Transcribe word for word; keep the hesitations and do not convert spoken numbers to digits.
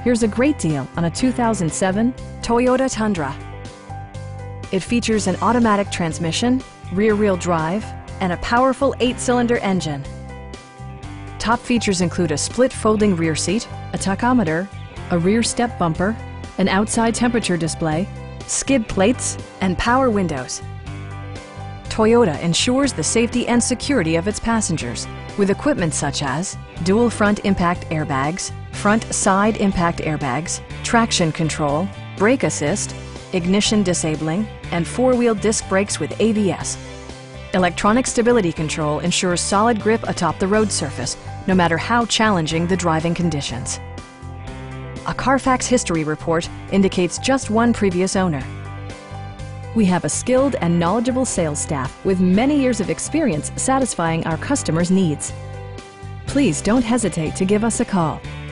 Here's a great deal on a two thousand seven Toyota Tundra. It features an automatic transmission, rear-wheel drive, and a powerful eight-cylinder engine. Top features include a split folding rear seat, a tachometer, a rear step bumper, an outside temperature display, skid plates, and power windows. Toyota ensures the safety and security of its passengers with equipment such as dual front impact airbags, front side impact airbags, traction control, brake assist, ignition disabling, and four-wheel disc brakes with A B S. Electronic stability control ensures solid grip atop the road surface, no matter how challenging the driving conditions. A Carfax history report indicates just one previous owner. We have a skilled and knowledgeable sales staff with many years of experience satisfying our customers' needs. Please don't hesitate to give us a call.